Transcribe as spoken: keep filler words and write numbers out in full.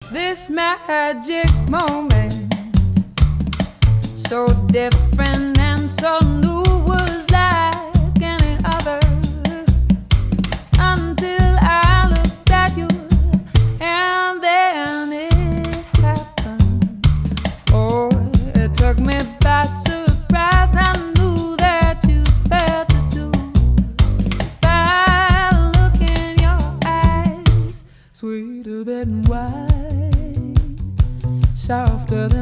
This magic moment, so different and so new, was like any other, until I looked at you and then it happened. Oh, it took me by surprise. I knew that you felt it too by the look in your eyes, sweeter than wine, softer than